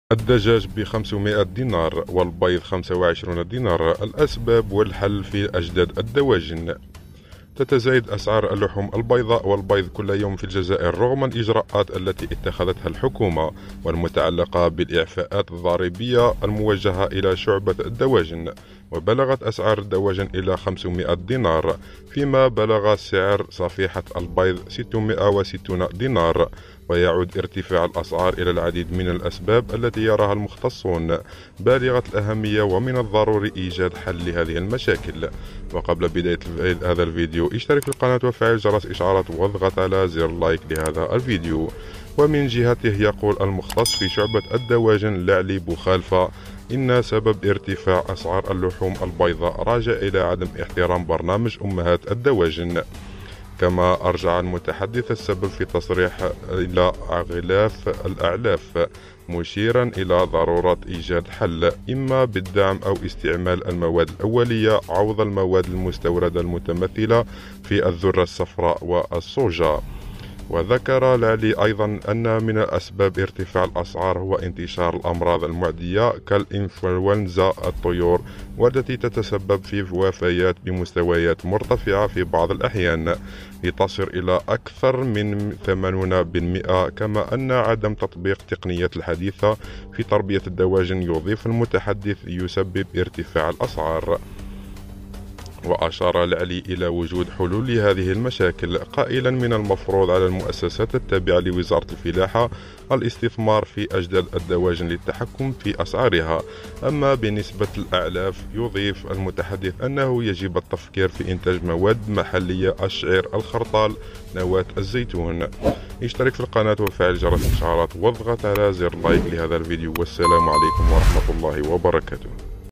الدجاج ب500 دينار والبيض 25 دينار. الأسباب والحل في أجداد الدواجن. تتزايد أسعار اللحوم البيضاء والبيض كل يوم في الجزائر رغم الإجراءات التي اتخذتها الحكومة والمتعلقة بالإعفاءات الضريبية الموجهة إلى شعبة الدواجن. وبلغت أسعار الدواجن إلى 500 دينار، فيما بلغ سعر صفيحة البيض 660 دينار. ويعود ارتفاع الأسعار إلى العديد من الأسباب التي يراها المختصون بالغة الأهمية، ومن الضروري إيجاد حل لهذه المشاكل. وقبل بداية هذا الفيديو اشترك في القناة وفعل جرس إشعارات واضغط على زر لايك لهذا الفيديو. ومن جهته يقول المختص في شعبة الدواجن لعلي بوخالفة إن سبب ارتفاع أسعار اللحوم البيضاء راجع إلى عدم احترام برنامج أمهات الدواجن. كما أرجع المتحدث السبب في تصريح إلى غلاف الأعلاف، مشيرا إلى ضرورة إيجاد حل إما بالدعم أو استعمال المواد الأولية عوض المواد المستوردة المتمثلة في الذرة الصفراء والصوجا. وذكر لعلي أيضا أن من أسباب ارتفاع الأسعار هو انتشار الأمراض المعدية كالإنفلونزا الطيور، والتي تتسبب في وفيات بمستويات مرتفعة في بعض الأحيان لتصل إلى أكثر من 80%. كما أن عدم تطبيق التقنيات الحديثة في تربية الدواجن يضيف المتحدث يسبب ارتفاع الأسعار. وأشار العلي إلى وجود حلول لهذه المشاكل، قائلا من المفروض على المؤسسات التابعة لوزارة الفلاحة الاستثمار في أجداد الدواجن للتحكم في أسعارها. أما بالنسبة للأعلاف يضيف المتحدث أنه يجب التفكير في إنتاج مواد محلية الشعير، الخرطال، نواة الزيتون. اشترك في القناة وفعل جرس الإشعارات واضغط على زر لايك لهذا الفيديو، والسلام عليكم ورحمة الله وبركاته.